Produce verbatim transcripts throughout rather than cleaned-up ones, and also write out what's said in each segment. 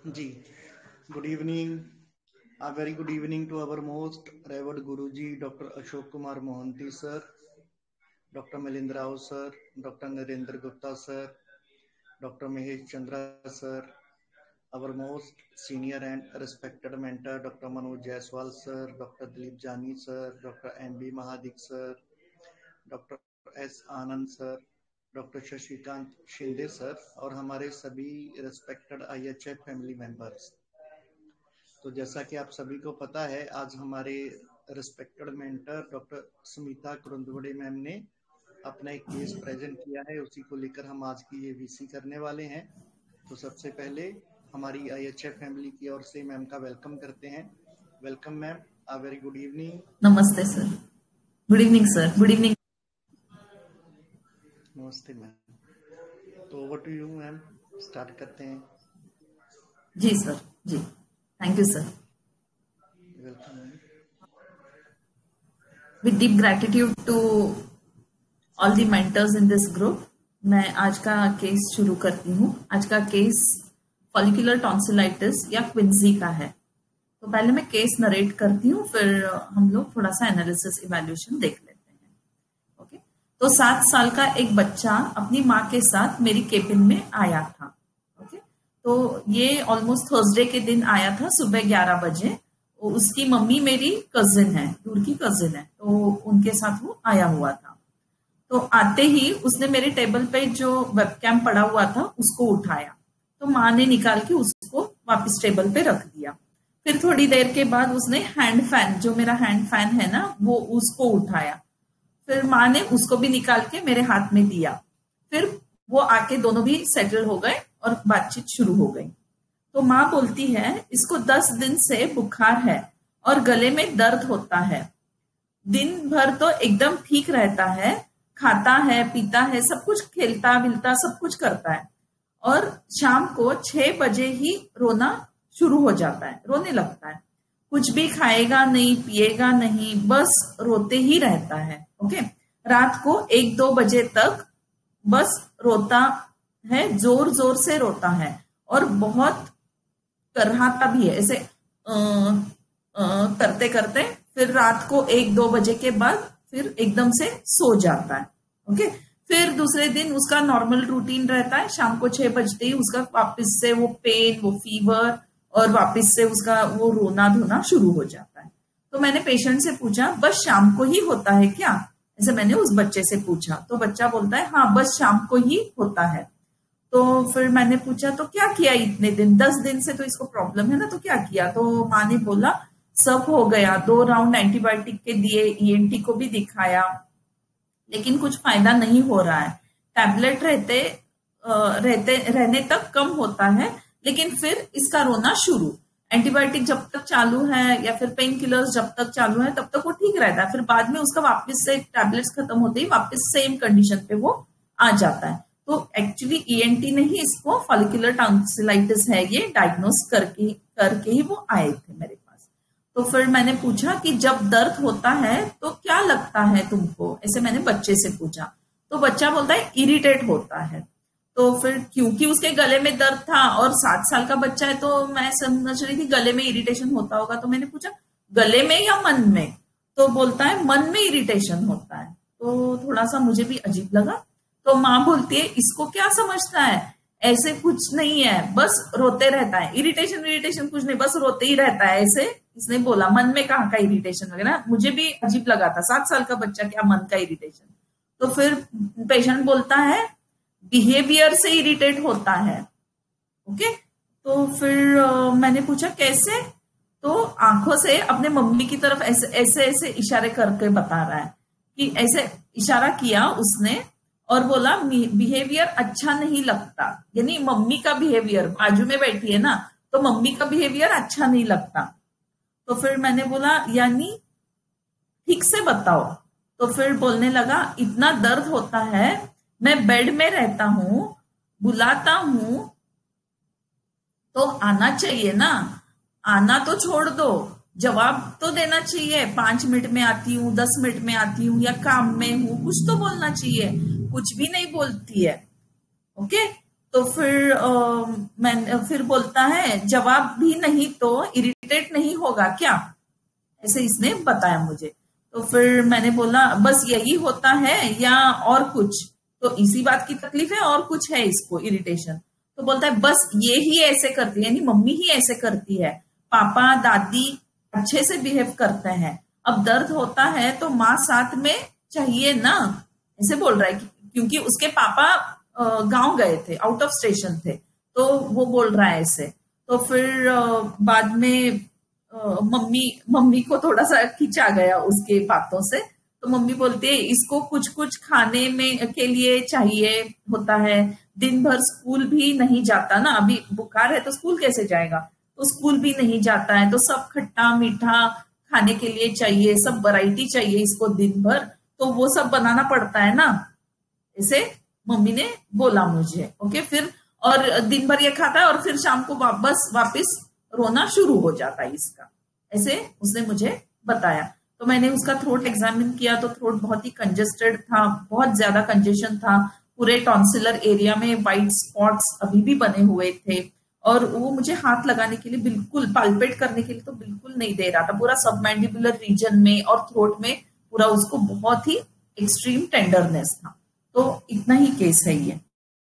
Ji, good evening. A very good evening to our most revered Guruji, Doctor Ashok Kumar Mohanty sir, Doctor Milind Rao sir, Doctor Narendra Gupta sir, Doctor Mahesh Chandra sir, our most senior and respected mentor, Doctor Manoj Jaiswal sir, Doctor Dilip Jani sir, Doctor M B Mahadik sir, Doctor S Anand sir, doctor Shashikant Shinde sir और हमारे सभी respected IHF family members. तो जैसा कि आप सभी को पता है, आज हमारे respected mentor doctor Smita Kurundwade ma'am ने अपना एक केस प्रेजेंट किया है, उसी को लेकर हम आज की ये वीसी करने वाले हैं। तो सबसे पहले हमारी आईएचएफ फैमिली की ओर से मैम का वेलकम करते हैं। Welcome ma'am, a very good evening. नमस्ते sir. Good evening sir. Good evening. नमस्ते मैम। तो over to you ma'am, start करते हैं। जी सर, जी, thank you sir. Welcome ma'am. With deep gratitude to all the mentors in this group, मैं आज का केस शुरू करती हूँ। आज का केस फॉलिकुलर टॉन्सिलाइटिस या क्विंसी का है। तो पहले मैं केस नरेट करती हूँ, फिर हम लोग थोड़ा सा एनालिसिस इवैल्यूएशन देख लेते हैं। ओके, तो सात साल का एक बच्चा अपनी माँ के साथ मेरी केबिन में आया था। ओके, तो ये ऑलमोस्ट थर्सडे के दिन आया था सुबह ग्यारह बजे। उसकी मम्मी मेरी कजिन है, दूर की कजिन है, तो उनके साथ वो आया हुआ था। तो आते ही उसने मेरे टेबल पे जो वेबकैम पड़ा हुआ था उसको उठाया, तो माँ ने निकाल के उसको वापस टेबल पे रख दिया। फिर थोड़ी देर के बाद उसने हैंड फैन, जो मेरा हैंड फैन है ना, वो उसको उठाया। फिर माँ ने उसको भी निकाल के मेरे हाथ में दिया। फिर वो आके दोनों भी सेटल हो गए और बातचीत शुरू हो गई। तो माँ बोलती है इसको दस दिन से बुखार है और गले में दर्द होता है। दिन भर तो एकदम ठीक रहता है, खाता है, पीता है, सब कुछ, खेलता विलता सब कुछ करता है, और शाम को छह बजे ही रोना शुरू हो जाता है, रोने लगता है। कुछ भी खाएगा नहीं, पिएगा नहीं, बस रोते ही रहता है। ओके, रात को एक दो बजे तक बस रोता है, जोर जोर से रोता है और बहुत करहाता भी है, ऐसे आ, आ, करते करते फिर रात को एक दो बजे के बाद फिर एकदम से सो जाता है। ओके, फिर दूसरे दिन उसका नॉर्मल रूटीन रहता है, शाम को छह बजते ही उसका वापस से वो पेन, वो फीवर और वापस से उसका वो रोना धोना शुरू हो जाता है। तो मैंने पेशेंट से पूछा बस शाम को ही होता है क्या, ऐसे मैंने उस बच्चे से पूछा। तो बच्चा बोलता है हाँ बस शाम को ही होता है। तो फिर मैंने पूछा तो क्या किया इतने दिन, दस दिन से तो इसको प्रॉब्लम है ना, तो क्या किया? तो माँ ने बोला सब हो गया, दो राउंड एंटीबायोटिक के दिए, ईएनटी को भी दिखाया, लेकिन कुछ फायदा नहीं हो रहा है। टैबलेट रहते रहते रहने तक कम होता है, लेकिन फिर इसका रोना शुरू। एंटीबायोटिक जब तक चालू है या फिर पेन किलर्स जब तक चालू है तब तक वो ठीक रहता है, फिर बाद में उसका वापस से टैबलेट्स खत्म होते ही वापस सेम कंडीशन पे वो आ जाता है। तो एक्चुअली ईएनटी ने ही इसको फॉलिकुलर टॉन्सिलाइटिस है ये डायग्नोस करके करके ही वो आए थे मेरे पास। तो फिर मैंने पूछा कि जब दर्द होता है तो क्या लगता है तुमको, ऐसे मैंने बच्चे से पूछा। तो बच्चा बोलता है इरिटेट होता है। तो फिर क्योंकि उसके गले में दर्द था और सात साल का बच्चा है तो मैं समझ रही थी गले में इरिटेशन होता होगा। तो मैंने पूछा गले में या मन में? तो बोलता है मन में इरिटेशन होता है। तो थोड़ा सा मुझे भी अजीब लगा। तो माँ बोलती है इसको क्या समझता है, ऐसे कुछ नहीं है, बस रोते रहता है, इरिटेशन इरिटेशन कुछ नहीं, बस रोते ही रहता है, ऐसे इसने बोला। मन में कहाँ का इरिटेशन वगैरह, मुझे भी अजीब लगा था, सात साल का बच्चा क्या मन का इरिटेशन। तो फिर पेशेंट बोलता है बिहेवियर से इरिटेट होता है। ओके, तो फिर आ, मैंने पूछा कैसे? तो आंखों से अपने मम्मी की तरफ ऐसे ऐसे ऐसे इशारे करके बता रहा है कि ऐसे इशारा किया उसने और बोला बिहेवियर अच्छा नहीं लगता, यानी मम्मी का बिहेवियर, बाजू में बैठी है ना, तो मम्मी का बिहेवियर अच्छा नहीं लगता। तो फिर मैंने बोला यानी ठीक से बताओ। तो फिर बोलने लगा इतना दर्द होता है, मैं बेड में रहता हूं, बुलाता हूं तो आना चाहिए ना, आना तो छोड़ दो, जवाब तो देना चाहिए, पांच मिनट में आती हूँ, दस मिनट में आती हूँ या काम में हूं, कुछ तो बोलना चाहिए, कुछ भी नहीं बोलती है। ओके, तो फिर अ, मैं फिर बोलता है जवाब भी नहीं तो इरिटेट नहीं होगा क्या, ऐसे इसने बताया मुझे। तो फिर मैंने बोला बस यही होता है या और कुछ, तो इसी बात की तकलीफ है और कुछ है इसको इरिटेशन। तो बोलता है बस ये ही ऐसे करती है, यानी मम्मी ही ऐसे करती है, पापा दादी अच्छे से बिहेव करते हैं, अब दर्द होता है तो माँ साथ में चाहिए ना, ऐसे बोल रहा है कि- क्योंकि उसके पापा गांव गए थे, आउट ऑफ स्टेशन थे, तो वो बोल रहा है ऐसे। तो फिर अ, बाद में अ, मम्मी मम्मी को थोड़ा सा खिंचा गया उसके बातों से। तो मम्मी बोलती है इसको कुछ कुछ खाने में के लिए चाहिए होता है, दिन भर स्कूल भी नहीं जाता ना, अभी बुखार है तो स्कूल कैसे जाएगा, तो स्कूल भी नहीं जाता है, तो सब खट्टा मीठा खाने के लिए चाहिए, सब वैरायटी चाहिए इसको दिन भर, तो वो सब बनाना पड़ता है ना, ऐसे मम्मी ने बोला मुझे। ओके, फिर और दिन भर ये खाता है और फिर शाम को वापस वापस रोना शुरू हो जाता है इसका, ऐसे उसने मुझे बताया। तो मैंने उसका थ्रोट एग्जामिन किया तो थ्रोट बहुत ही कंजेस्टेड था, बहुत ज्यादा कंजेशन था, पूरे टॉन्सिलर एरिया में वाइट स्पॉट्स अभी भी बने हुए थे, और वो मुझे हाथ लगाने के लिए बिल्कुल, पाल्पेट करने के लिए तो बिल्कुल नहीं दे रहा था, पूरा सबमैंडिबुलर रीजन में और थ्रोट में पूरा उसको बहुत ही एक्सट्रीम टेंडरनेस था। तो इतना ही केस है ये।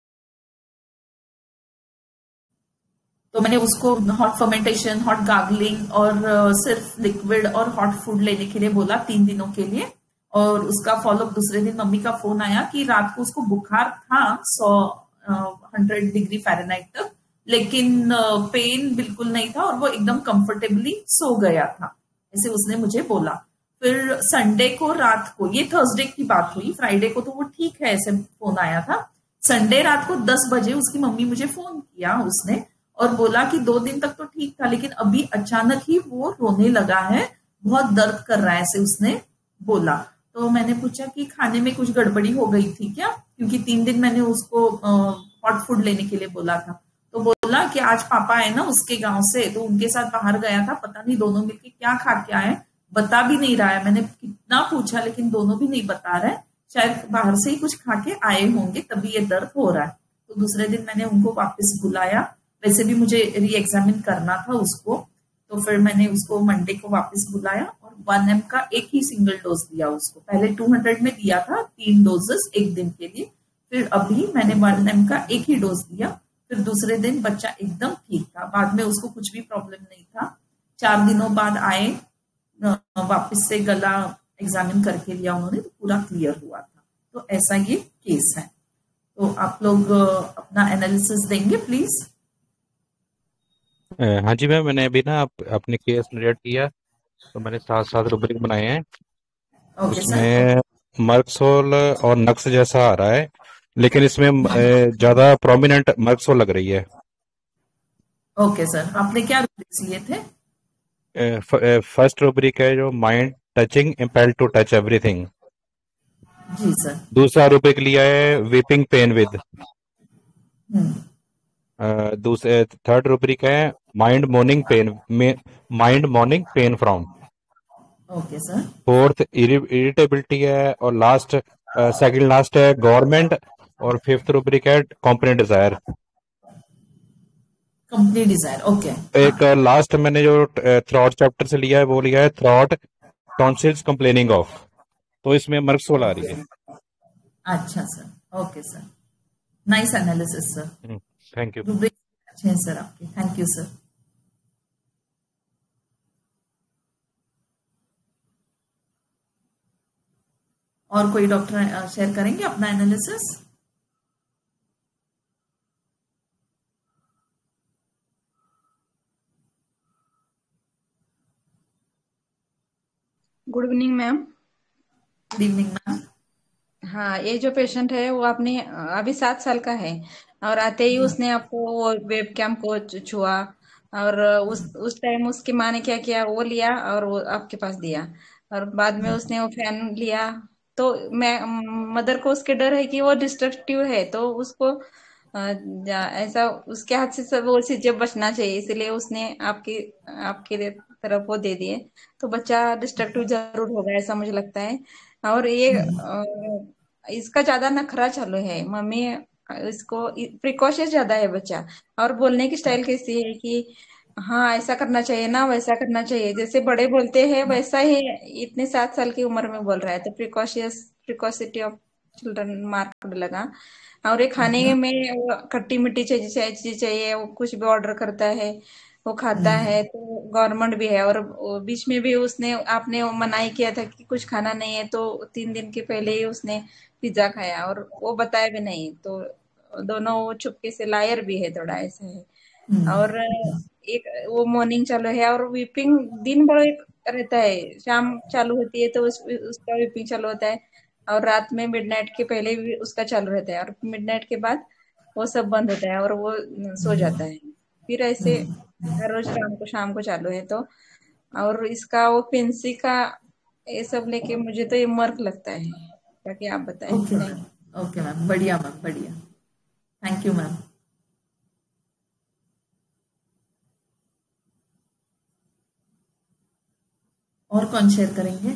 तो मैंने उसको हॉट फर्मेंटेशन, हॉट गार्गलिंग और uh, सिर्फ लिक्विड और हॉट फूड लेने के लिए बोला तीन दिनों के लिए। और उसका फॉलोअप दूसरे दिन मम्मी का फोन आया कि रात को उसको बुखार था सौ हंड्रेड डिग्री फ़ारेनहाइट तक, लेकिन पेन बिल्कुल नहीं था और वो एकदम कंफर्टेबली सो गया था, ऐसे उसने मुझे बोला। फिर संडे को रात को, ये थर्सडे की बात हुई, फ्राइडे को तो वो ठीक है ऐसे फोन आया था। संडे रात को दस बजे उसकी मम्मी मुझे फोन किया उसने और बोला कि दो दिन तक तो ठीक था लेकिन अभी अचानक ही वो रोने लगा है, बहुत दर्द कर रहा है, ऐसे उसने बोला। तो मैंने पूछा कि खाने में कुछ गड़बड़ी हो गई थी क्या, क्योंकि तीन दिन मैंने उसको हॉट फूड लेने के लिए बोला था। तो बोला कि आज पापा है ना उसके गांव से, तो उनके साथ बाहर गया था, पता नहीं दोनों मिलके क्या खा के आए, बता भी नहीं रहा है, मैंने कितना पूछा लेकिन दोनों भी नहीं बता रहे, शायद बाहर से ही कुछ खा के आए होंगे तभी ये दर्द हो रहा है। तो दूसरे दिन मैंने उनको वापस बुलाया, वैसे भी मुझे री एग्जामिन करना था उसको, तो फिर मैंने उसको मंडे को वापस बुलाया और वन एम का एक ही सिंगल डोज दिया उसको, पहले टू हंड्रेड में दिया था तीन डोजेस एक दिन के लिए, फिर अभी मैंने वन एम का एक ही डोज दिया। फिर दूसरे दिन बच्चा एकदम ठीक था, बाद में उसको कुछ भी प्रॉब्लम नहीं था। चार दिनों बाद आए वापस से गला एग्जामिन करके लिया उन्होंने, तो पूरा क्लियर हुआ था। तो ऐसा ये केस है। तो आप लोग अपना एनालिसिस देंगे प्लीज। अ, हाँ जी मैम, मैंने अभी ना आप अपने केस नरेट किया, तो मैंने सात सात रुब्रिक बनाए हैं। Okay sir. उसमें मर्कसोल और नक्स जैसा आ रहा है, लेकिन इसमें अ, ज्यादा प्रोमिनेंट मर्कसोल लग रही है। ओके सर, आपने क्या रुब्रिक्स लिए थे? फर्स्ट रुब्रिक है जो mind touching impelled to touch everything. जी सर। दूसरा रुब्रिक लिया है वीपिंग पेन विद। हम्म। दूसरे थर्ड रुब्रिक है mind morning pain, mind morning pain from. Okay sir. Fourth irritability है, और लास्ट सेकंड लास्ट है गवर्नमेंट, और फिफ्थ रुब्रिक है component desire. Company desire, okay. हाँ। एक लास्ट मैंने जो थ्रॉट चैप्टर से लिया है वो लिया है थ्रॉट टॉन्सिल्स कंप्लेनिंग ऑफ, तो इसमें मर्कसोल आ रही है। अच्छा sir, okay sir, nice analysis sir, thank you. Rubric अच्छे हैं सर आपके, थैंक यू सर। और कोई डॉक्टर शेयर करेंगे अपना analysis? Good evening ma'am. Good evening ma'am. हाँ, ये जो पेशेंट है वो अपने अभी सात साल का है, और आते ही उसने आपको वो वेब कैम को छु- छुआ, और उस उस टाइम उसकी माँ ने क्या किया, वो लिया और वो आपके पास दिया, और बाद में उसने वो फैन लिया। तो मैं मदर को उसके डर है कि वो डिस्ट्रक्टिव है, तो उसको अ, जा- ऐसा उसके हाथ से सब वो चीजें बचना चाहिए, इसलिए उसने आपकी आपके तरफ वो दे दिए। तो बच्चा डिस्ट्रक्टिव जरूर होगा, ऐसा मुझे लगता है। और ये अ, इसका ज्यादा नखरा चालू है, मम्मी इसको प्रिकॉशियस ज्यादा है बच्चा। और बोलने की स्टाइल कैसी है कि हाँ ऐसा करना चाहिए ना, वैसा करना चाहिए, जैसे बड़े बोलते हैं वैसा ही इतने सात साल की उम्र में बोल रहा है। तो precocious precocity of children marked लगा। और ये खाने में वो खट्टी मीठी चीजें चीजें चाहिए, वो कुछ भी ऑर्डर करता है, वो खाता है। तो गवर्नमेंट भी है। और वो बीच में भी उसने आपने वो मनाही किया था कि कुछ खाना नहीं है, तो तीन दिन के पहले ही उसने पिज्जा खाया और वो बताया भी नहीं। तो दोनों वो चुपके से लायर भी है, थोड़ा ऐसा है। और एक वो मॉर्निंग चालू है और वीपिंग दिन भर रहता है, शाम चालू होती है तो उस, उसका वीपिंग चालू होता है। और रात में मिडनाइट के पहले भी उसका चालू रहता है, और मिडनाइट के बाद वो सब बंद होता है और वो सो जाता है। फिर ऐसे हर रोज शाम को शाम को चालू है। तो और इसका वो पेंसी का ये सब लेके मुझे तो ये मर्क लगता है। ताकि आप बताएं। Okay thank ma'am, okay ma'am, बढ़िया मैम, बढ़िया, थैंक यू मैम। और कौन शेयर करेंगे?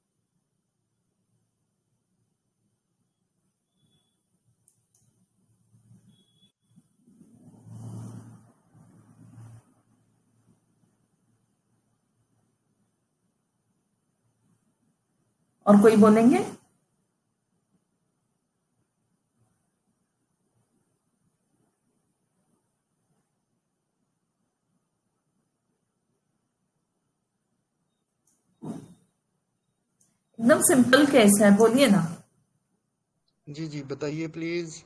और कोई बोलेंगे? एकदम सिंपल केस है, बोलिए ना। जी जी बताइए प्लीज।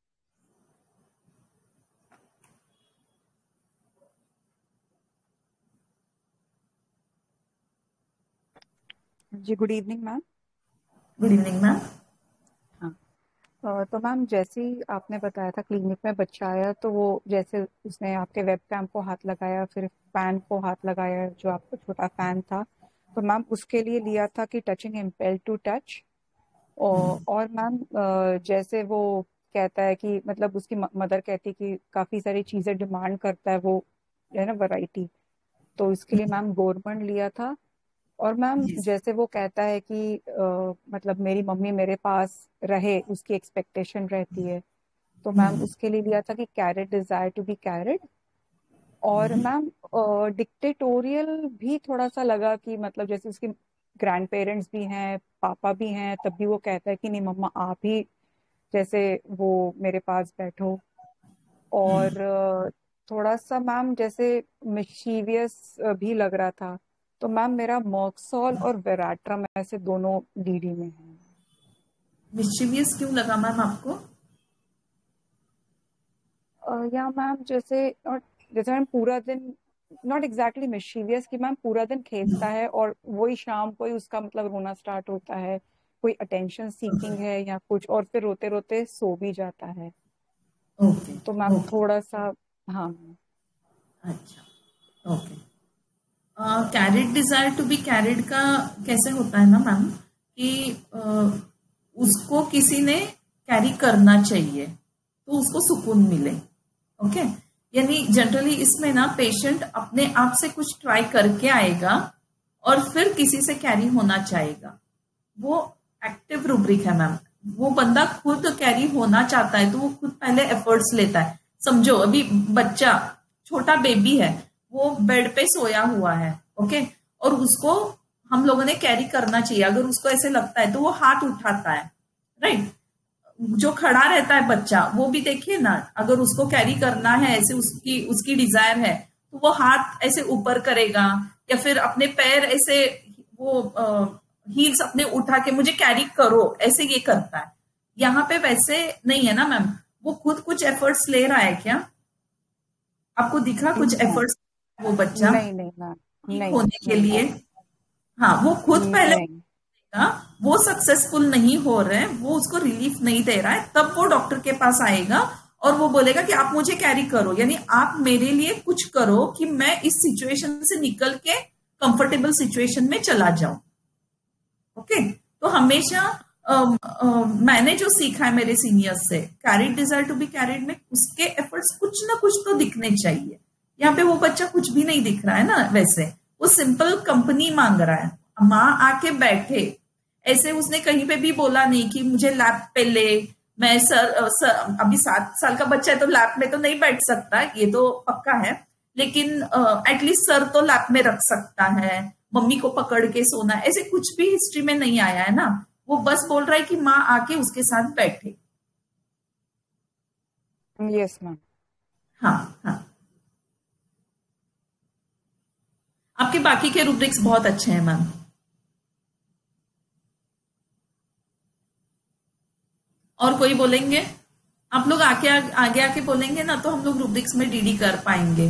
जी good evening ma'am. Good evening ma'am. हाँ अ, तो मैम जैसे ही आपने बताया था क्लिनिक में बच्चा आया, तो वो जैसे उसने आपके वेब कैम को हाथ लगाया, फिर फैन को हाथ लगाया जो आपका छोटा फैन था, तो मैम उसके लिए लिया था कि टचिंग इम्पेल टू टच। और और मैम अ, जैसे वो कहता है कि मतलब उसकी मदर कहती है कि काफी सारी चीजें डिमांड करता है वो, है ना, वैरायटी। तो इसके लिए मैम गोरमन लिया था। और मैम जी जैसे वो कहता है कि आ, मतलब मेरी मम्मी मेरे पास रहे, उसकी एक्सपेक्टेशन रहती है, तो मैम उसके लिए लिया था कि carried desire to be carried. और मैम डिक्टेटोरियल भी थोड़ा सा लगा कि मतलब जैसे उसके ग्रैंड पेरेंट्स भी हैं, पापा भी हैं, तब भी वो कहता है कि नहीं मम्मा आप ही जैसे वो मेरे पास बैठो। और अ, थोड़ा सा मैम जैसे मिशीवियस भी लग रहा था। तो मैम मेरा मॉक्सॉल और वेराट्रम ऐसे दोनों डीडी में है। मिस्chievous क्यों लगा मैम आपको? अ, या मैम जैसे और जैसे मैम पूरा दिन, नॉट एग्जैक्टली मिशीवियस कि मैम पूरा दिन खेलता है और वही शाम को ही उसका मतलब रोना स्टार्ट होता है, कोई अटेंशन सीकिंग है या कुछ, और फिर रोते रोते सो भी जाता है। ओके तो मैम ओके, थोड़ा सा, हाँ। अच्छा, okay. Carried desire to be carried का कैसे होता है ना मैम कि uh, उसको किसी ने कैरी करना चाहिए तो उसको सुकून मिले। ओके, यानी जनरली इसमें ना पेशेंट अपने आप से कुछ ट्राई करके आएगा और फिर किसी से कैरी होना चाहेगा। वो एक्टिव रूब्रिक है मैम। वो बंदा खुद कैरी होना चाहता है तो वो खुद पहले एफर्ट्स लेता है। समझो अभी बच्चा छोटा बेबी है, वो बेड पे सोया हुआ है, ओके, और उसको हम लोगों ने कैरी करना चाहिए। अगर उसको ऐसे लगता है तो वो हाथ उठाता है, राइट। जो खड़ा रहता है बच्चा वो भी देखिए ना, अगर उसको कैरी करना है, ऐसे उसकी उसकी डिजायर है तो वो हाथ ऐसे ऊपर करेगा या फिर अपने पैर ऐसे वो हील्स अपने उठा के मुझे कैरी करो ऐसे ये करता है। यहाँ पे वैसे नहीं है ना मैम, वो खुद कुछ एफर्ट्स ले रहा है क्या? आपको दिखा कुछ नहीं एफर्ट्स वो बच्चा नहीं नहीं मैम, ठीक नहीं होने के नहीं लिए? हाँ, वो खुद पहले नहीं। देगा, वो सक्सेसफुल नहीं हो रहे हैं, वो उसको रिलीफ नहीं दे रहा है, तब वो डॉक्टर के पास आएगा और वो बोलेगा कि आप मुझे कैरी करो, यानी आप मेरे लिए कुछ करो कि मैं इस सिचुएशन से निकल के कंफर्टेबल सिचुएशन में चला जाऊं। ओके, तो हमेशा आ, आ, मैंने जो सीखा है मेरे सीनियर्स से, carried desire to be carried में उसके एफर्ट्स कुछ ना कुछ तो दिखने चाहिए। यहाँ पे वो बच्चा कुछ भी नहीं दिख रहा है ना, वैसे वो सिंपल कंपनी मांग रहा है, माँ आके बैठे। ऐसे उसने कहीं पे भी बोला नहीं कि मुझे लैप पे ले, मैं सर, सर अभी सात साल का बच्चा है तो लैप में तो नहीं बैठ सकता, ये तो पक्का है, लेकिन एटलीस्ट सर तो लैप में रख सकता है, मम्मी को पकड़ के सोना, ऐसे कुछ भी हिस्ट्री में नहीं आया है ना। वो बस बोल रहा है कि माँ आके उसके साथ बैठे। Yes ma'am. हाँ हाँ, आपके बाकी के रूब्रिक्स बहुत अच्छे हैं मैम। और कोई बोलेंगे? आप लोग आके आगे आके बोलेंगे ना तो हम लोग रूब्रिक्स में डीडी कर पाएंगे।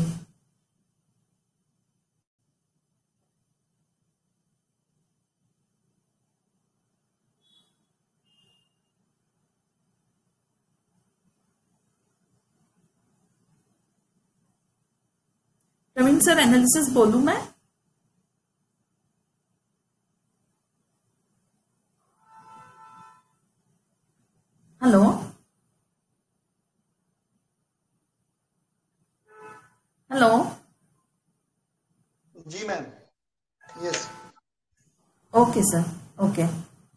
प्रवीण सर, एनालिसिस बोलूं मैं? Hello hello. जी ma'am, yes. Okay sir, okay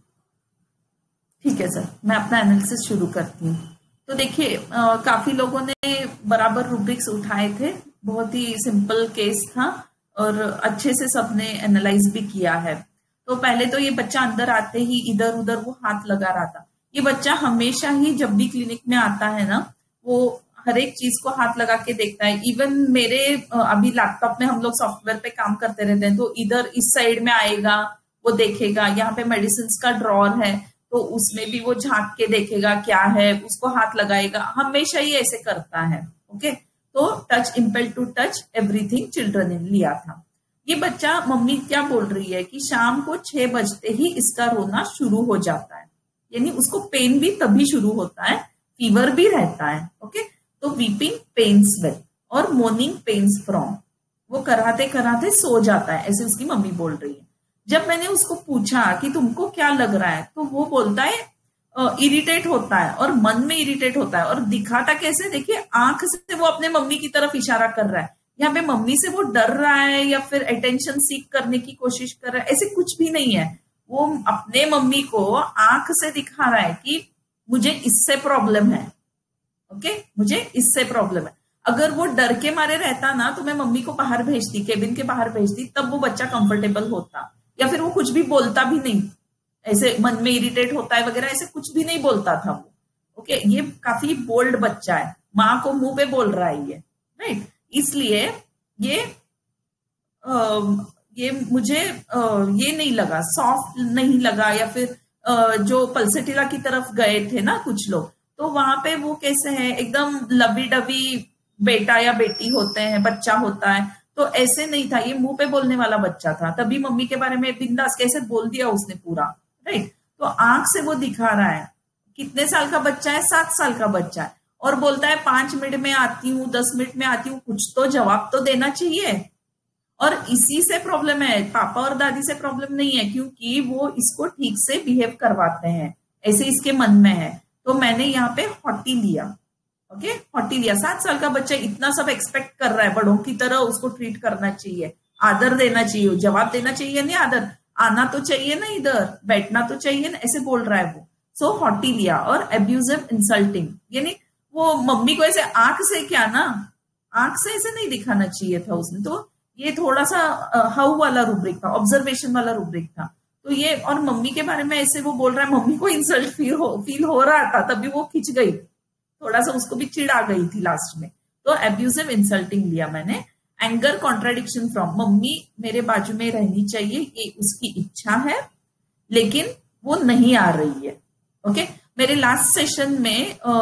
ठीक है सर, मैं अपना एनालिसिस शुरू करती हूँ। तो देखिए, काफी लोगों ने बराबर रूब्रिक्स उठाए थे, बहुत ही सिंपल केस था और अच्छे से सबने एनालाइज भी किया है। तो पहले तो ये बच्चा अंदर आते ही इधर उधर वो हाथ लगा रहा था। ये बच्चा हमेशा ही जब भी क्लिनिक में आता है ना, वो हर एक चीज को हाथ लगा के देखता है। इवन मेरे अभी लैपटॉप में हम लोग सॉफ्टवेयर पे काम करते रहते हैं, तो इधर इस साइड में आएगा, वो देखेगा, यहाँ पे मेडिसिन का ड्रॉर है तो उसमें भी वो झांक के देखेगा क्या है, उसको हाथ लगाएगा, हमेशा ही ऐसे करता है। ओके, तो touch impel to touch everything children in लिया था। ये बच्चा, मम्मी क्या बोल रही है कि शाम को छह बजते ही इसका रोना शुरू हो जाता है, यानी उसको पेन भी तभी शुरू होता है, फीवर भी रहता है। ओके, तो वीपिंग पेन्स विद और मोर्निंग पेन्स फ्रॉम, वो कराते कराते सो जाता है, ऐसे उसकी मम्मी बोल रही है। जब मैंने उसको पूछा कि तुमको क्या लग रहा है, तो वो बोलता है इरिटेट होता है और मन में इरिटेट होता है। और दिखाता कैसे, देखिए आंख से वो अपने मम्मी की तरफ इशारा कर रहा है। यहाँ पे मम्मी से वो डर रहा है या फिर अटेंशन सीख करने की कोशिश कर रहा है, ऐसे कुछ भी नहीं है। वो अपने मम्मी को आंख से दिखा रहा है कि मुझे इससे प्रॉब्लम है। ओके, मुझे इससे प्रॉब्लम है। अगर वो डर के मारे रहता ना तो मैं मम्मी को बाहर भेजती, केबिन के बाहर भेजती, तब वो बच्चा कंफर्टेबल होता, या फिर वो कुछ भी बोलता भी नहीं, ऐसे मन में इरिटेट होता है वगैरह ऐसे कुछ भी नहीं बोलता था वो। ओके, ये काफी बोल्ड बच्चा है, माँ को मुंह पे बोल रहा है ये, राइट। इसलिए ये आ, ये मुझे आ, ये नहीं लगा, सॉफ्ट नहीं लगा, या फिर आ, जो पल्सेटिला की तरफ गए थे ना कुछ लोग, तो वहां पे वो कैसे है, एकदम लवी डवी बेटा या बेटी होते हैं, बच्चा होता है, तो ऐसे नहीं था। ये मुंह पे बोलने वाला बच्चा था, तभी मम्मी के बारे में बिंदास कैसे बोल दिया उसने पूरा, राइट। तो आंख से वो दिखा रहा है। कितने साल का बच्चा है? सात साल का बच्चा है, और बोलता है पांच मिनट में आती हूँ, दस मिनट में आती हूँ, कुछ तो जवाब तो देना चाहिए। और इसी से प्रॉब्लम है, पापा और दादी से प्रॉब्लम नहीं है, क्योंकि वो इसको ठीक से बिहेव करवाते हैं, ऐसे इसके मन में है। तो मैंने यहाँ पे हॉटी लिया। ओके, हॉटी लिया। सात साल का बच्चा इतना सब एक्सपेक्ट कर रहा है, बड़ों की तरह उसको ट्रीट करना चाहिए, आदर देना चाहिए, जवाब देना चाहिए, नहीं आदर, आना तो चाहिए ना, इधर बैठना तो चाहिए ना, ऐसे बोल रहा है वो। सो हॉटी लिया। और एब्यूजिव इंसल्टिंग, यानी वो मम्मी को ऐसे आंख से, क्या ना, आंख से ऐसे नहीं दिखाना चाहिए था उसने। तो ये थोड़ा सा हाउ वाला रूब्रिक था, ऑब्जर्वेशन वाला रूब्रिक था। तो ये, और मम्मी के बारे में ऐसे वो बोल रहा है, मम्मी को इंसल्ट फील हो फील हो रहा था, तभी वो खिंच गई, थोड़ा सा उसको भी चिढ़ आ गई थी लास्ट में। तो एब्यूजिव इंसल्टिंग लिया मैंने। एंगर कॉन्ट्राडिक्शन फ्रॉम, मम्मी मेरे बाजू में रहनी चाहिए, ये उसकी इच्छा है, लेकिन वो नहीं आ रही है। ओके, मेरे लास्ट सेशन में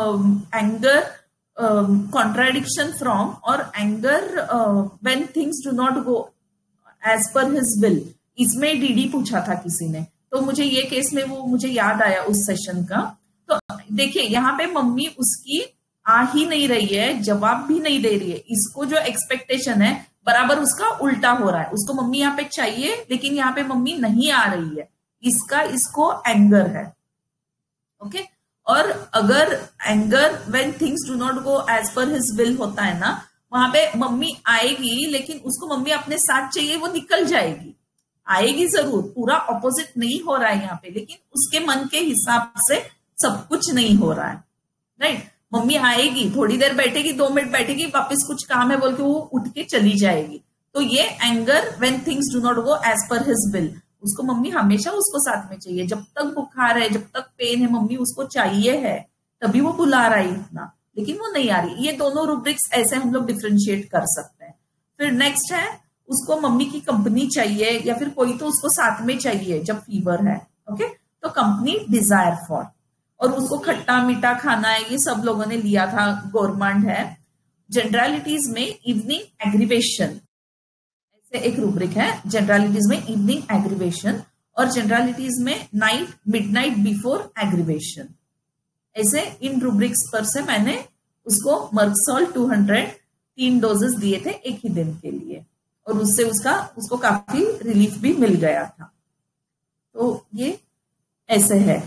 एंगर कॉन्ट्राडिक्शन फ्रॉम और anger when things do not go as per his will, इसमें डीडी पूछा था किसी ने, तो मुझे ये केस में वो मुझे याद आया उस सेशन का। तो देखिए यहाँ पे मम्मी उसकी आ ही नहीं रही है, जवाब भी नहीं दे रही है, इसको जो एक्सपेक्टेशन है बराबर उसका उल्टा हो रहा है। उसको मम्मी यहाँ पे चाहिए, लेकिन यहाँ पे मम्मी नहीं आ रही है, इसका इसको एंगर है। ओके, और अगर anger when things do not go as per his will होता है ना, वहां पे मम्मी आएगी, लेकिन उसको मम्मी अपने साथ चाहिए, वो निकल जाएगी, आएगी जरूर, पूरा ऑपोजिट नहीं हो रहा है यहाँ पे, लेकिन उसके मन के हिसाब से सब कुछ नहीं हो रहा है, राइट। मम्मी आएगी, थोड़ी देर बैठेगी, दो मिनट बैठेगी, वापस कुछ काम है बोल के वो उठ के चली जाएगी। तो ये anger when things do not go as per his will, उसको मम्मी हमेशा उसको साथ में चाहिए। जब तक बुखार है, जब तक पेन है, मम्मी उसको चाहिए है, तभी वो बुला रहा है इतना, लेकिन वो नहीं आ रही। ये दोनों रूब्रिक्स ऐसे हम लोग डिफ्रेंशिएट कर सकते हैं। फिर नेक्स्ट है, उसको मम्मी की कंपनी चाहिए या फिर कोई तो उसको साथ में चाहिए जब फीवर है, ओके। तो कंपनी डिजायर फॉर, और उसको खट्टा मीठा खाना है, ये सब लोगों ने लिया था, गोरमांड है। जनरलिटीज में इवनिंग एग्रीवेशन, ऐसे एक रूब्रिक है। जनरलिटीज में इवनिंग एग्रीवेशन और जनरलिटीज में नाइट मिडनाइट बिफोर एग्रीवेशन। ऐसे इन रूब्रिक्स पर से मैंने उसको मर्कसॉल टू हंड्रेड तीन डोजेस दिए थे एक ही दिन के लिए, और उससे उसका उसको काफी रिलीफ भी मिल गया था। तो ये ऐसे है।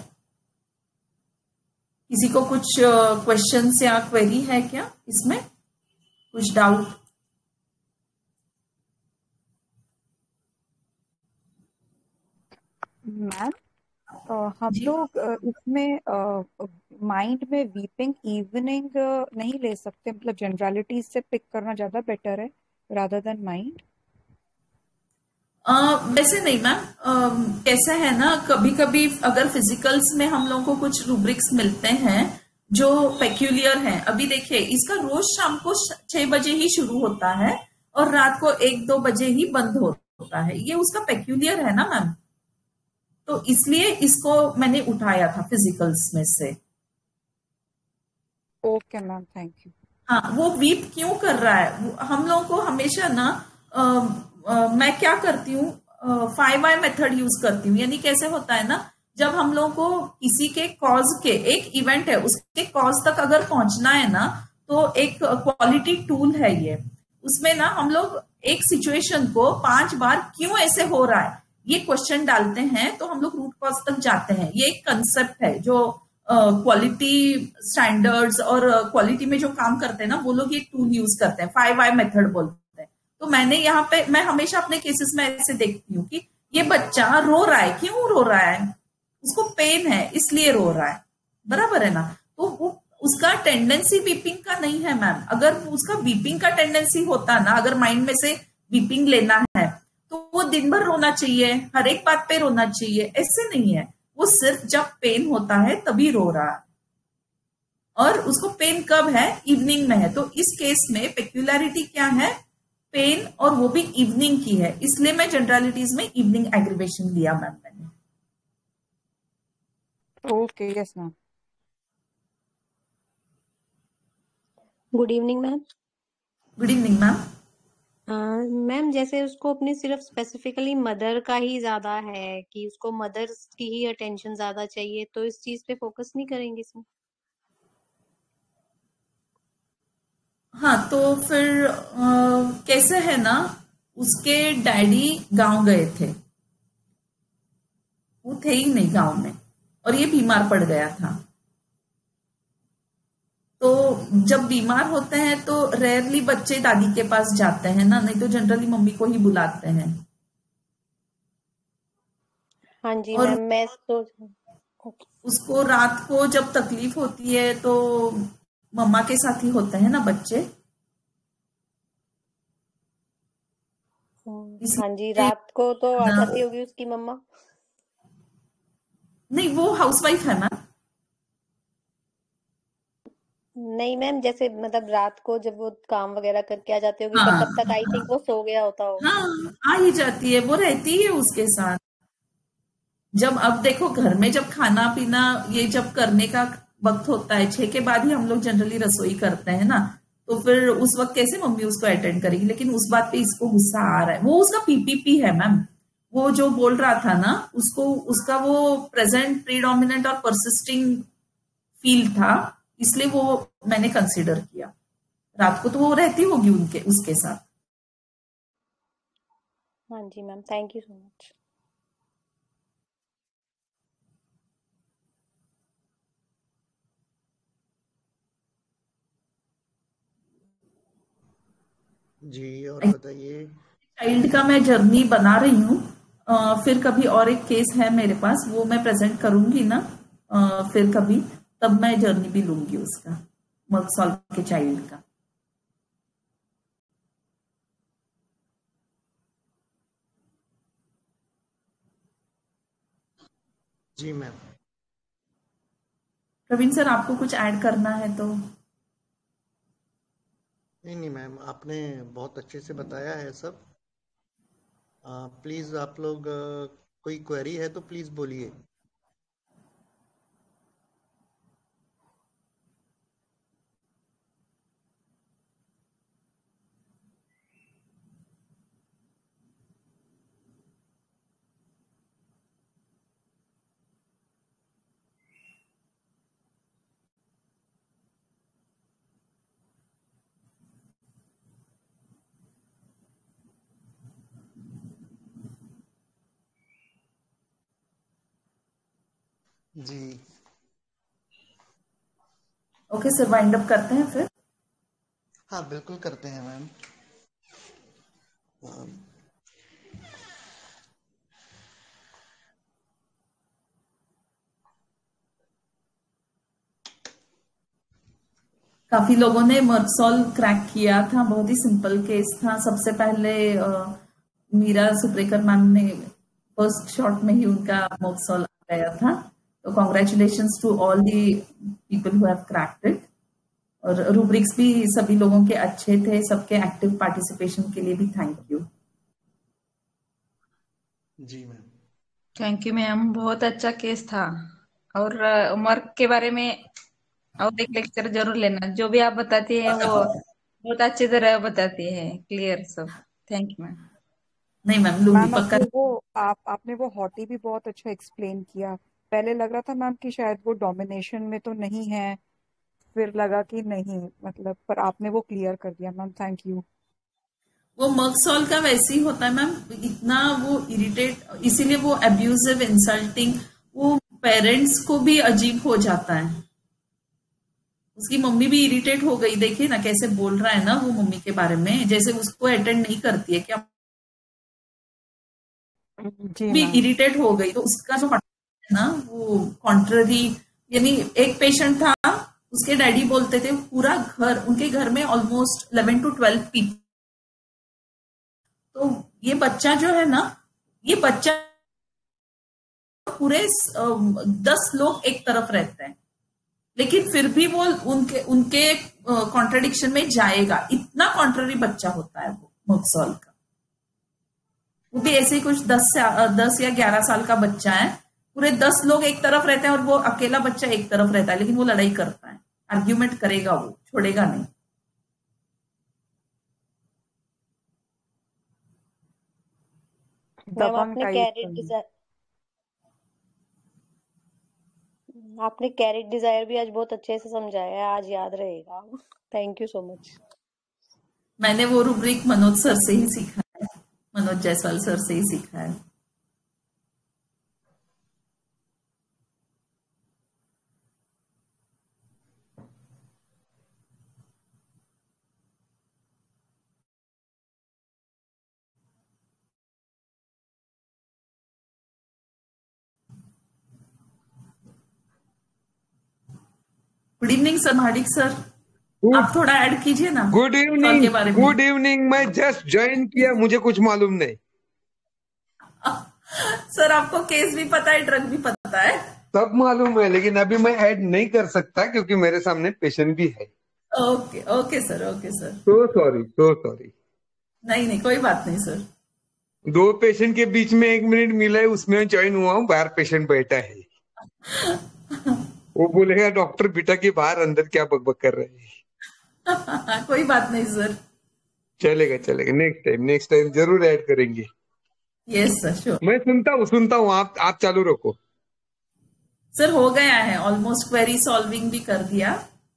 किसी को कुछ क्वेश्चंस या क्वेरी है क्या इसमें, कुछ डाउट? मैम हम लोग अ, इसमें माइंड में वीपिंग इवनिंग नहीं ले सकते, मतलब जनरलिटीज से पिक करना ज्यादा बेटर है रादर देन माइंड? वैसे नहीं मैम, कैसा है ना, कभी कभी अगर फिजिकल्स में हम लोगों को कुछ रूब्रिक्स मिलते हैं जो पेक्यूलियर हैं। अभी देखिए, इसका रोज शाम को छह बजे ही शुरू होता है और रात को एक दो बजे ही बंद होता है, ये उसका पेक्यूलियर है ना मैम। तो इसलिए इसको मैंने उठाया था फिजिकल्स में से। Okay ma'am, thank you. हाँ, वो वीप क्यों कर रहा है, हम लोगों को हमेशा ना आ, आ, मैं क्या करती हूँ, फाइव आई मेथड यूज करती हूँ। यानी कैसे होता है ना, जब हम लोगों को किसी के कॉज के, एक इवेंट है उसके कॉज तक अगर पहुंचना है ना, तो एक क्वालिटी टूल है ये। उसमें ना हम लोग एक सिचुएशन को पांच बार क्यों ऐसे हो रहा है ये क्वेश्चन डालते हैं, तो हम लोग रूट कॉज तक जाते हैं। ये एक कंसेप्ट है जो क्वालिटी स्टैंडर्ड्स और क्वालिटी में जो काम करते हैं ना, वो लोग ये टूल यूज करते हैं, फाइव आई मेथड बोलते हैं। तो मैंने यहाँ पे, मैं हमेशा अपने केसेस में ऐसे देखती हूँ कि ये बच्चा रो रहा है, क्यों रो रहा है, उसको पेन है इसलिए रो रहा है, बराबर है ना। तो वो उसका टेंडेंसी वीपिंग का नहीं है मैम। अगर उसका वीपिंग का टेंडेंसी होता ना, अगर माइंड में से वीपिंग लेना है, तो वो दिन भर रोना चाहिए, हर एक बात पे रोना चाहिए, ऐसे नहीं है। वो सिर्फ जब पेन होता है तभी रो रहा है, और उसको पेन कब है, इवनिंग में है। तो इस केस में पेक्युलरिटी क्या है, पेन, और वो भी इवनिंग की है, इसलिए मैं जनरलिटीज में इवनिंग एग्रीवेशन लिया मैम मैंने। Okay, yes ma'am. Good evening ma'am. Good evening ma'am. Ma'am, जैसे उसको अपनी सिर्फ स्पेसिफिकली मदर का ही ज्यादा है कि उसको मदर्स की ही अटेंशन ज्यादा चाहिए, तो इस चीज पे फोकस नहीं करेंगे इसमें? हाँ, तो फिर आ, कैसे है ना, उसके डैडी गांव गए थे, वो थे ही नहीं गांव में, और ये बीमार पड़ गया था। तो जब बीमार होते हैं तो रेयरली बच्चे दादी के पास जाते हैं ना, नहीं तो जनरली मम्मी को ही बुलाते हैं। हाँ जी और मैम, मैं तो उसको रात को जब तकलीफ होती है तो मम्मा के साथ ही होते हैं ना बच्चे। हाँ जी, रात को तो आ जाती होगी उसकी मम्मा। नहीं, वो हाउसवाइफ है मैम। नहीं मैम, जैसे मतलब रात को जब वो काम वगैरह करके आ जाती होगी, हाँ, पर तब तक आई थिंक वो सो गया होता होगा। हाँ, आ ही जाती है, वो रहती है उसके साथ। जब अब देखो, घर में जब खाना पीना ये जब करने का वक्त होता है, छह के बाद ही हम लोग जनरली रसोई करते हैं ना, तो फिर उस वक्त कैसे मम्मी उसको अटेंड करेगी। लेकिन उस बात पे इसको गुस्सा आ रहा है, वो उसका पीपीपी है मैम। वो जो बोल रहा था ना, उसको उसका वो प्रेजेंट, प्रीडोमिनेंट और परसिस्टिंग फील था, इसलिए वो मैंने कंसिडर किया। रात को तो वो रहती होगी उनके उसके साथ। हाँ जी ma'am, thank you so much. जी, और बताइए। चाइल्ड का मैं जर्नी बना रही हूँ, फिर कभी और एक केस है मेरे पास, वो मैं प्रेजेंट करूंगी ना, अ, फिर कभी तब मैं जर्नी भी लूंगी उसका, मर्क सॉल्व के चाइल्ड का। जी मैम। प्रवीण सर, आपको कुछ ऐड करना है तो? नहीं नहीं मैम, आपने बहुत अच्छे से बताया है सब। प्लीज आप लोग अ, कोई क्वेरी है तो प्लीज बोलिए। जी ओके सर, वाइंड अप करते हैं फिर। हाँ, बिल्कुल करते हैं मैम। अ, काफी लोगों ने मर्सॉल क्रैक किया था, बहुत ही सिंपल केस था। सबसे पहले अ, मीरा सुप्रेकर मैम ने फर्स्ट शॉट में ही उनका मर्सॉल आ गया था। तो congratulations to all the people who have cracked it. और रूब्रिक्स भी सभी लोगों के अच्छे थे, सबके एक्टिव पार्टिसिपेशन के लिए भी थैंक यू। जी मैम। थैंक यू मैम, बहुत अच्छा केस था। और मर्क के बारे में और एक लेक्चर जरूर लेना। जो भी आप बताती है वो बहुत अच्छी तरह बताती है, क्लियर सब। Thank you ma'am. नहीं मैम, लूंगी मैम पक्का। आपने वो आप आपने वो हॉटी भी बहुत अच्छा एक्सप्लेन किया। पहले लग रहा था मैम कि शायद वो डोमिनेशन में तो नहीं है, फिर लगा कि नहीं, मतलब पर आपने वो क्लियर कर दिया मैम, थैंक यू। वो मर्कसॉल का वैसे ही होता है मैम, इतना वो इरिटेट, इसीलिए वो अब्यूजिव, इंसल्टिंग, वो पेरेंट्स को भी अजीब हो जाता है। उसकी मम्मी भी इरिटेट हो गई, देखिए ना कैसे बोल रहा है ना वो मम्मी के बारे में, जैसे उसको अटेंड नहीं करती है क्या। जी भी मैम। इरिटेट हो गई, तो उसका जो है ना वो कॉन्ट्ररी, यानी एक पेशेंट था, उसके डैडी बोलते थे पूरा घर, उनके घर में almost eleven to twelve people, तो ये बच्चा जो है ना, ये बच्चा पूरे दस लोग एक तरफ रहते हैं, लेकिन फिर भी वो उनके उनके कॉन्ट्रडिक्शन में जाएगा। इतना कॉन्ट्ररी बच्चा होता है वो मर्कसॉल का। वो भी ऐसे ही कुछ दस से दस या ग्यारह साल का बच्चा है, पूरे दस लोग एक तरफ रहते हैं और वो अकेला बच्चा एक तरफ रहता है, लेकिन वो लड़ाई करता है, आर्ग्यूमेंट करेगा, वो छोड़ेगा नहीं। मैम दबंग आपने टाइप। कैरेट डिजायर आपने कैरेट डिजायर भी आज बहुत अच्छे से समझाया है, आज याद रहेगा। Thank you so much. मैंने वो रूब्रिक मनोज सर से ही सीखा है, मनोज जायसवाल सर से ही सीखा है। Good evening sir Mahadik sir, good आप थोड़ा ऐड कीजिए ना गुड सॉल इवनिंग के बारे में। Good evening. मैं जस्ट ज्वाइन किया, मुझे कुछ मालूम नहीं। सर आपको केस भी पता है, ड्रग भी पता है। सब मालूम है, लेकिन अभी मैं ऐड नहीं कर सकता क्योंकि मेरे सामने पेशेंट भी है। Okay okay sir, okay sir. So sorry so sorry. नहीं नहीं, कोई बात नहीं सर। दो पेशेंट के बीच में एक मिनट मिला है, उसमें ज्वाइन हुआ हूँ। बाहर पेशेंट बैठा है, वो बोलेगा डॉक्टर बेटा के बाहर अंदर क्या बकबक कर रहे हैं। कोई बात नहीं सर। चलेगा चलेगा, नेक्स्ट टाइम नेक्स्ट टाइम जरूर ऐड करेंगे। Yes sir, sure. मैं सुनता हूँ सुनता हूँ, आप आप चालू रखो। सर हो गया है, ऑलमोस्ट क्वेरी सॉल्विंग भी कर दिया।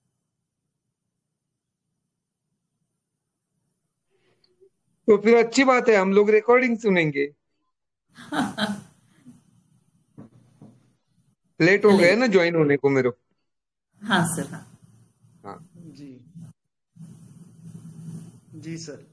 तो फिर अच्छी बात है, हम लोग रिकॉर्डिंग सुनेंगे। लेट हो गया चलिए। ना ज्वाइन होने को मेरे को। हाँ सर, हाँ। हाँ। जी जी सर।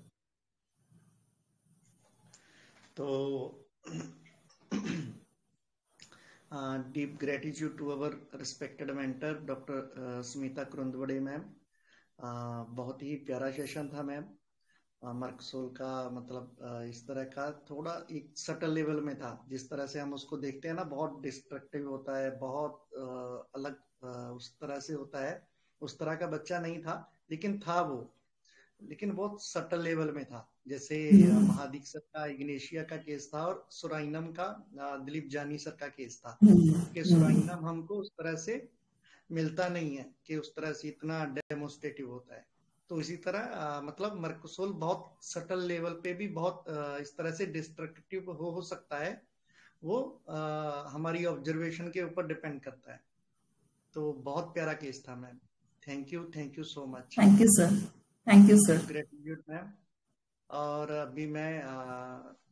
तो deep gratitude to our respected mentor doctor Smita Kurundwade ma'am. बहुत ही प्यारा सेशन था मैम। मर्कसोल का मतलब uh, इस तरह का थोड़ा एक सटल लेवल में था, जिस तरह से हम उसको देखते हैं ना, बहुत डिस्ट्रक्टिव होता है, बहुत uh, अलग uh, उस तरह से होता है। उस तरह का बच्चा नहीं था, लेकिन था वो, लेकिन बहुत सटल लेवल में था। जैसे महादीक्षक का इग्नेशिया का केस था और सुराइनम का दिलीप जानी सर का केस था कि सुराइनम हमको उस तरह से मिलता नहीं है कि उस तरह से इतना डेमोस्ट्रेटिव होता है। तो इसी तरह आ, मतलब मर्कोसोल बहुत सटल लेवल पे भी बहुत आ, इस तरह से डिस्ट्रक्टिव हो, हो सकता है। वो आ, हमारी ऑब्जर्वेशन के ऊपर डिपेंड करता है। तो बहुत प्यारा केस था ma'am. Thank you, thank you so much. Thank you sir, thank you sir. Gratitude ma'am. और अभी मैं आ,